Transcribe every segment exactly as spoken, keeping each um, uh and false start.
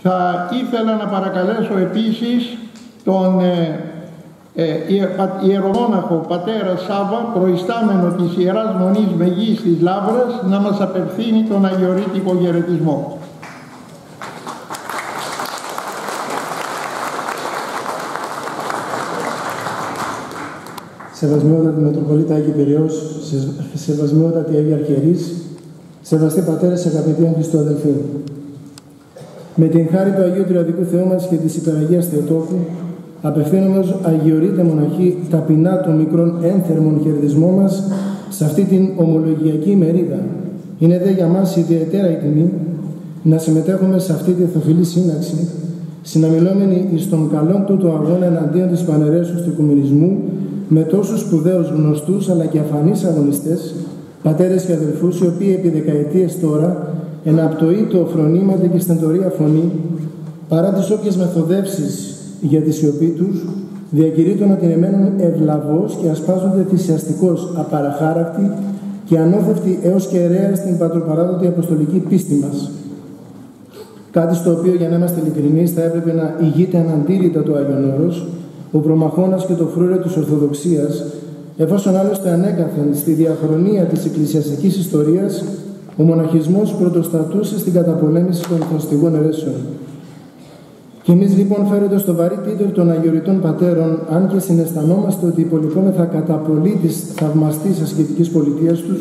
Θα ήθελα να παρακαλέσω επίσης τον ε, ε, ιερομόναχο πατέρα Σάβα, προϊστάμενο της Ιεράς Μονής Μεγής της Λαύρας, να μας απευθύνει τον αγιορείτικο χαιρετισμό. Σεβασμιότατη Μητροπολίτα Άγιη Πειραιώς, σεβασμιότατη Άγιοι Αρχιερείς, σεβαστοί πατέρες, αγαπητοί εν Χριστώ αδελφοί. Με την χάρη του Αγίου Τριαδικού Θεού μας και της Υπεραγίας Θεοτόκου, απευθύνομαι ως αγιορείτε μοναχοί ταπεινά των μικρών ένθερμων χαιρετισμό μας σε αυτή την ομολογιακή ημερίδα. Είναι δε για μας ιδιαίτερα η τιμή να συμμετέχουμε σε αυτή τη θεοφιλή σύναξη, συναμιλόμενοι εις τον καλόν τούτο αγώνα εναντίον της πανερέσεως του οικουμενισμού, με τόσους σπουδαίους γνωστούς αλλά και αφανείς αγωνιστές, πατέρες και αδελφούς, οι οποίοι επί δεκαετίες τώρα εναπτοείτο φρονήματα και στεντορία φωνή, παρά τις όποιες μεθοδεύσεις για τη σιωπή τους, διακηρύττουν ότι εμένουν ευλαβώς και ασπάζονται θυσιαστικώς απαραχάρακτοι και ανώθευτοι έως και αιρέα στην πατροπαράδοτη αποστολική πίστη μας. Κάτι στο οποίο, για να είμαστε ειλικρινείς, θα έπρεπε να ηγείται αναντήρητα το Άγιον Όρος, ο προμαχώνας και το φρούριο της Ορθοδοξίας, εφόσον άλλωστε ανέκαθεν στη διαχρονία της εκκλησιαστικής ιστορίας ο μοναχισμός πρωτοστατούσε στην καταπολέμηση των φωστιγών αιρέσεων. Και εμείς λοιπόν, φέροντας το βαρύ τίτλο των αγιοριτών πατέρων, αν και συναισθανόμαστε ότι υπολοιπόμεθα κατά πολύ της θαυμαστής ασκητικής πολιτείας τους,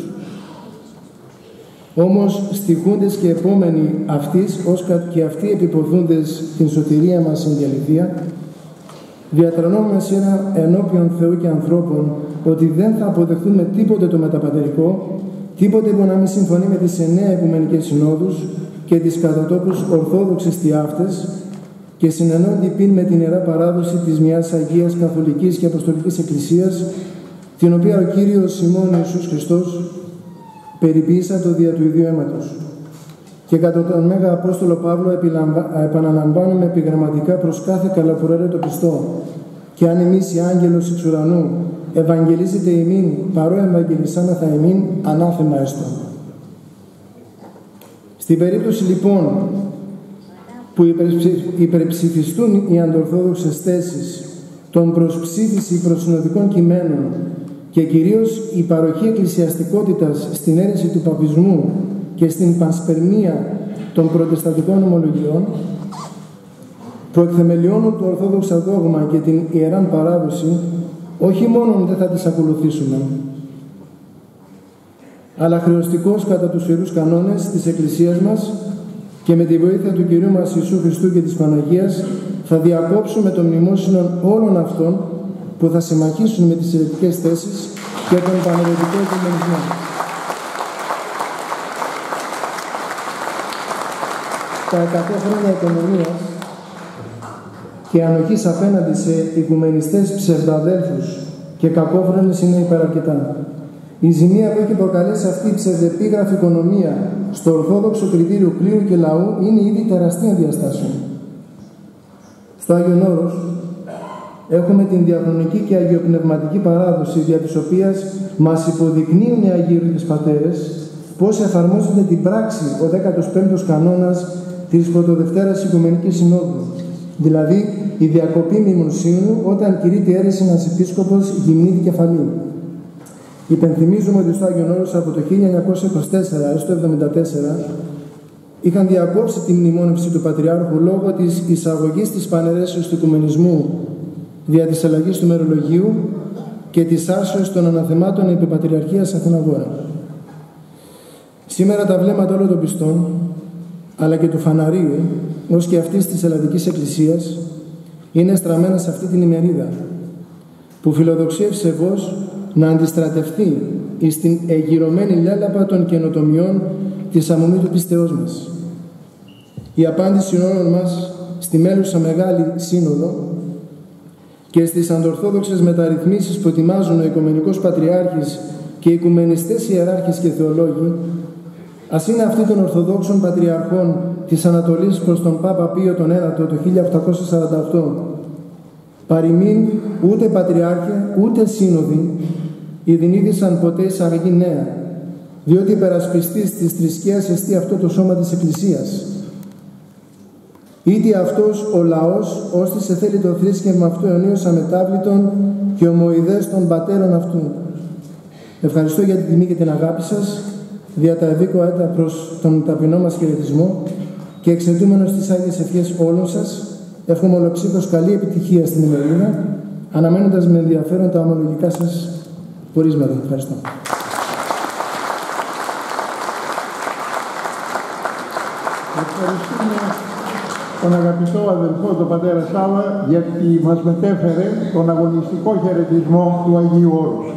όμως στοιχούντες και επόμενοι αυτής, ως και αυτοί επιποθούντες την σωτηρία μας στην διαλυθία, διατρανώνουμε σήμερα ενώπιον Θεού και ανθρώπων ότι δεν θα αποδεχθούμε τίποτε το μεταπατερικό, τίποτε που να μην συμφωνεί με τις εννέα Οικουμενικές Συνόδους και τις κατά τόπους ορθόδοξες τιάφτες και συνενώνει πίν με την Ιερά Παράδοση της μιας Αγίας Καθολικής και Αποστολικής Εκκλησίας, την οποία ο Κύριος ημών Ιησούς Χριστός περιποίησα το δια του ιδίου αίματος. Και κατά τον Μέγα Απόστολο Παύλο επαναλαμβάνουμε επιγραμματικά προς κάθε καλοπροαίρετο πιστό, και αν εμείς οι άγγελος εξ ουρανού ευαγγελίζεται ημίν, παρό ευαγγελισάμεθα ημίν, ανάθεμα έστω. Στην περίπτωση λοιπόν που υπερψηφιστούν οι αντορθόδοξες θέσεις των προσψήφιση προσυνοδικών κειμένων και κυρίως η παροχή εκκλησιαστικότητας στην αίρεση του παπισμού και στην πανσπερμία των προτεσταντικών ομολογιών, προεκθεμελιώνουν το ορθόδοξο δόγμα και την Ιεράν Παράδοση, όχι μόνο δεν θα τις ακολουθήσουμε, αλλά χρεωστικώς κατά τους ιερούς κανόνες της Εκκλησίας μας και με τη βοήθεια του Κυρίου μας Ιησού Χριστού και της Παναγίας θα διακόψουμε το μνημόσυνο όλων αυτών που θα συμμαχήσουν με τις αιρετικές θέσεις και τον παναιρετικό οικουμενισμό. Τα εκατό χρόνια οικονομίας και ανοχής απέναντι σε οικουμενιστές ψευδαδέλφους και κακόφρονες είναι υπεραρκετά. Η ζημία που έχει προκαλέσει αυτή η ψευδεπίγραφη οικονομία στο ορθόδοξο κριτήριο κλήρου και λαού είναι ήδη τεραστίων διαστάσεων. Στο Άγιον Όρος έχουμε την διαχρονική και αγιοπνευματική παράδοση, δια της οποίας μας υποδεικνύουν οι αγίορειτες πατέρες πώς εφαρμόζεται την πράξη ο δέκατος πέμπτος κανόνας της Πρωτοδευτέρας Οικουμενικής Συνόδου, δηλαδή η διακοπή μνημοσύνου όταν κηρύττει αίρεση ένας επίσκοπος γυμνή τη κεφαλή. Υπενθυμίζουμε ότι στο Άγιον Όρος από το χίλια εννιακόσια είκοσι τέσσερα έως το εβδομήντα τέσσερα είχαν διακόψει τη μνημόνευση του Πατριάρχου λόγω της εισαγωγής της πανερέσεως του οικουμενισμού δια της αλλαγής του μερολογίου και της άρσεως των αναθεμάτων επί Πατριαρχίας Αθηναγόρα. Σήμερα τα βλέμματα όλων των πιστών, αλλά και του φαναρίου, ως και αυτής της Ελλαδικής Εκκλησίας, είναι στραμμένα σε αυτή την ημερίδα, που φιλοδοξεί ευσεβώς να αντιστρατευτεί εις την εγυρωμένη λέλαπα των καινοτομιών της αμομήτου πίστεώς μας. Η απάντηση όλων μας στη μέλουσα Μεγάλη Σύνοδο και στις αντορθόδοξες μεταρρυθμίσεις που ετοιμάζουν ο Οικουμενικός Πατριάρχης και οι Οικουμενιστές Ιεράρχες και Θεολόγοι, ας είναι αυτή των Ορθοδόξων Πατριαρχών της Ανατολής προς τον Πάπα Πίο τον Ένατο το χίλια οκτακόσια σαράντα οκτώ, παροιμήν ούτε Πατριάρχε ούτε Σύνοδοι ειδηνίδησαν ποτέ εισαγωγή νέα, διότι υπερασπιστής της θρησκείας εστί αυτό το σώμα της Εκκλησίας. Ήτι αυτός ο λαός, ώστε σε θέλει το θρήσκευμα αυτού αιωνίως αμετάβλητον και ομοειδές των πατέρων αυτού. Ευχαριστώ για την τιμή και την αγάπη σας, δια τα ευήκοα έτα προς τον ταπεινό μας χαιρετισμό και εξαιτούμενος τις Άγιες Ευχές όλων σας, εύχομαι ολοψύχως καλή επιτυχία στην ημερίδα, αναμένοντας με ενδιαφέρον τα ομολογικά σας πορίσματα. Ευχαριστώ. Ευχαριστούμε τον αγαπητό αδελφό, τον πατέρα Σάβα, γιατί μας μετέφερε τον αγωνιστικό χαιρετισμό του Αγίου Όρους.